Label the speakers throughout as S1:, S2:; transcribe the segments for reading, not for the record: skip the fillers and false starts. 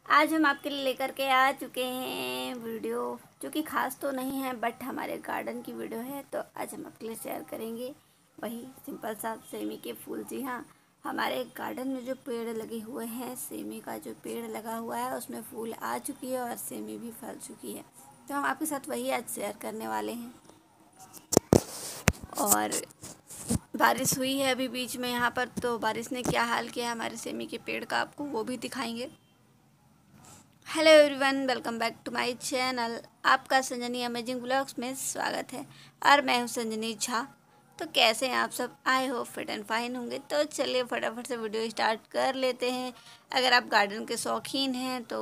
S1: आज हम आपके लिए लेकर के आ चुके हैं वीडियो जो कि ख़ास तो नहीं है बट हमारे गार्डन की वीडियो है। तो आज हम आपके लिए शेयर करेंगे वही सिंपल सा सेमी के फूल। जी हाँ, हमारे गार्डन में जो पेड़ लगे हुए हैं, सेमी का जो पेड़ लगा हुआ है उसमें फूल आ चुकी है और सेमी भी फल चुकी है। तो हम आपके साथ वही आज शेयर करने वाले हैं। और बारिश हुई है अभी बीच में यहाँ पर, तो बारिश ने क्या हाल किया हमारे सेमी के पेड़ का आपको वो भी दिखाएंगे। Hello everyone, welcome back to my channel. आपका संजनी अमेजिंग ब्लॉग्स में स्वागत है और मैं हूं संजनी झा। तो कैसे हैं आप सब? I hope fit and fine होंगे। तो चलिए फटाफट से वीडियो स्टार्ट कर लेते हैं। अगर आप गार्डन के शौकीन हैं तो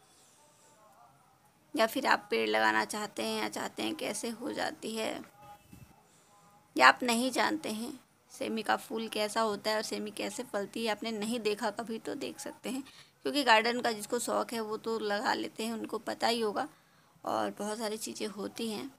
S1: या फिर आप पेड़ लगाना चाहते हैं या चाहते हैं कैसे हो जाती है, या आप नहीं जानते हैं सेमी का फूल कैसा होता है और सेमी कैसे फलती है, आपने नहीं देखा कभी, तो देख सकते हैं। क्योंकि गार्डन का जिसको शौक़ है वो तो लगा लेते हैं, उनको पता ही होगा और बहुत सारी चीज़ें होती हैं।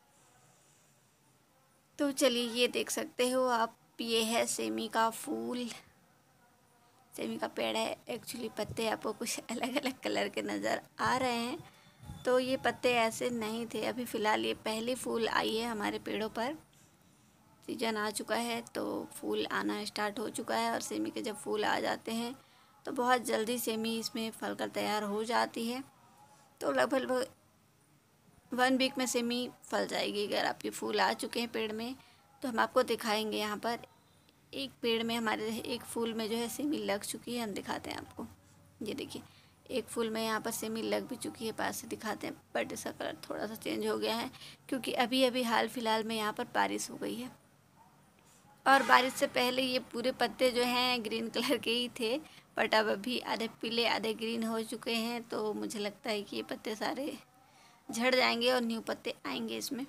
S1: तो चलिए ये देख सकते हो आप, ये है सेमी का फूल, सेमी का पेड़ है। एक्चुअली पत्ते आपको कुछ अलग अलग कलर के नज़र आ रहे हैं, तो ये पत्ते ऐसे नहीं थे। अभी फ़िलहाल ये पहली फूल आई है हमारे पेड़ों पर। सीजन आ चुका है तो फूल आना स्टार्ट हो चुका है और सेमी के जब फूल आ जाते हैं तो बहुत जल्दी सेमी इसमें फल कर तैयार हो जाती है। तो लगभग 1 वीक में सेमी फल जाएगी। अगर आपके फूल आ चुके हैं पेड़ में तो हम आपको दिखाएंगे। यहाँ पर एक पेड़ में हमारे एक फूल में जो है सेमी लग चुकी है, हम दिखाते हैं आपको। ये देखिए, एक फूल में यहाँ पर सेमी लग भी चुकी है, पास से दिखाते हैं। बट इसका कलर थोड़ा सा चेंज हो गया है क्योंकि अभी अभी हाल फिलहाल में यहाँ पर बारिश हो गई है। और बारिश से पहले ये पूरे पत्ते जो हैं ग्रीन कलर के ही थे, बट अब अभी आधे पीले आधे ग्रीन हो चुके हैं। तो मुझे लगता है कि ये पत्ते सारे झड़ जाएंगे और न्यू पत्ते आएंगे इसमें।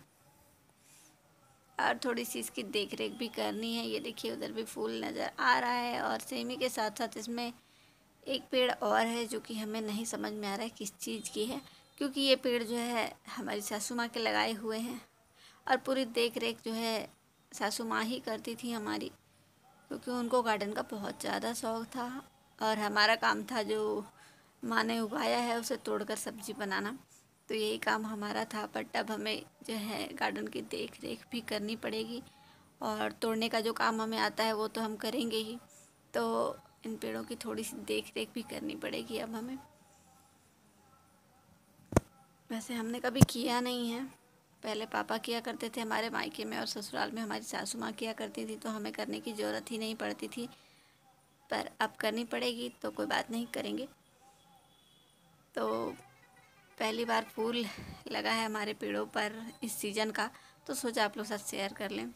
S1: और थोड़ी सी इसकी देख रेख भी करनी है। ये देखिए उधर भी फूल नज़र आ रहा है और सेमी के साथ साथ इसमें एक पेड़ और है जो कि हमें नहीं समझ में आ रहा है किस चीज़ की है, क्योंकि ये पेड़ जो है हमारी सासू माँ के लगाए हुए हैं और पूरी देख रेख जो है सासू माँ ही करती थी हमारी, क्योंकि उनको गार्डन का बहुत ज़्यादा शौक़ था और हमारा काम था जो माँ ने उगाया है उसे तोड़कर सब्ज़ी बनाना। तो यही काम हमारा था। बट अब हमें जो है गार्डन की देख रेख भी करनी पड़ेगी और तोड़ने का जो काम हमें आता है वो तो हम करेंगे ही, तो इन पेड़ों की थोड़ी सी देख रेख भी करनी पड़ेगी अब हमें। वैसे हमने कभी किया नहीं है, पहले पापा किया करते थे हमारे मायके में और ससुराल में हमारी सासू माँ किया करती थी, तो हमें करने की ज़रूरत ही नहीं पड़ती थी। पर अब करनी पड़ेगी तो कोई बात नहीं, करेंगे। तो पहली बार फूल लगा है हमारे पेड़ों पर इस सीज़न का, तो सोचा आप लोग साथ शेयर कर लें।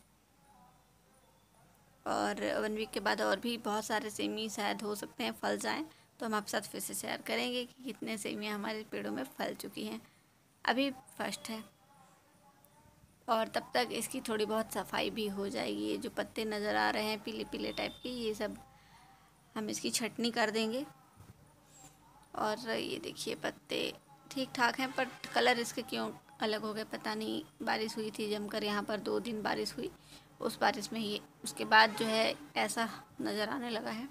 S1: और 1 वीक के बाद और भी बहुत सारे सेमी शायद हो सकते हैं फल जाएं, तो हम आपके साथ फिर से शेयर करेंगे कि कितने सेमियाँ हमारे पेड़ों में फल चुकी हैं। अभी फर्स्ट है और तब तक इसकी थोड़ी बहुत सफाई भी हो जाएगी। ये जो पत्ते नज़र आ रहे हैं पीले पीले टाइप के, ये सब हम इसकी छटनी कर देंगे। और ये देखिए पत्ते ठीक ठाक हैं, पर कलर इसके क्यों अलग हो गए पता नहीं। बारिश हुई थी जमकर, यहाँ पर 2 दिन बारिश हुई, उस बारिश में ये उसके बाद जो है ऐसा नज़र आने लगा है।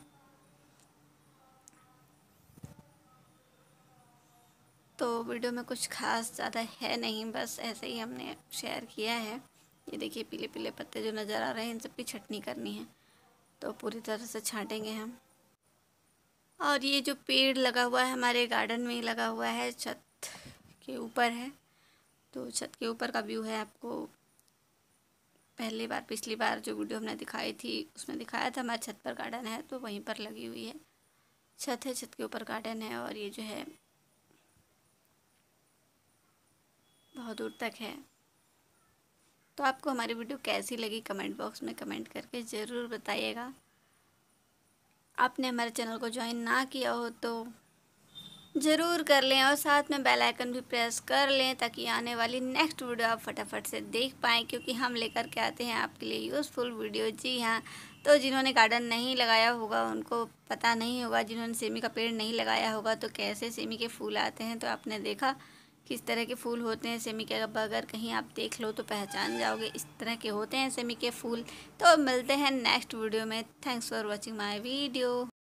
S1: तो वीडियो में कुछ खास ज़्यादा है नहीं, बस ऐसे ही हमने शेयर किया है। ये देखिए पीले पीले पत्ते जो नज़र आ रहे हैं इन सब की छटनी करनी है, तो पूरी तरह से छांटेंगे हम। और ये जो पेड़ लगा हुआ है हमारे गार्डन में ही लगा हुआ है, छत के ऊपर है। तो छत के ऊपर का व्यू है। आपको पिछली बार जो वीडियो हमने दिखाई थी उसमें दिखाया था हमारे छत पर गार्डन है, तो वहीं पर लगी हुई है। छत है, छत के ऊपर गार्डन है और ये जो है बहुत दूर तक है। तो आपको हमारी वीडियो कैसी लगी कमेंट बॉक्स में कमेंट करके ज़रूर बताइएगा। आपने हमारे चैनल को ज्वाइन ना किया हो तो ज़रूर कर लें और साथ में बेल आइकन भी प्रेस कर लें, ताकि आने वाली नेक्स्ट वीडियो आप फटाफट से देख पाएँ, क्योंकि हम लेकर के आते हैं आपके लिए यूज़फुल वीडियो। जी हाँ, तो जिन्होंने गार्डन नहीं लगाया होगा उनको पता नहीं होगा, जिन्होंने सेमी का पेड़ नहीं लगाया होगा तो कैसे सेमी के फूल आते हैं। तो आपने देखा किस तरह के फूल होते हैं सेमी के, अब अगर कहीं आप देख लो तो पहचान जाओगे, इस तरह के होते हैं सेमी के फूल। तो मिलते हैं नेक्स्ट वीडियो में। Thanks for watching my video.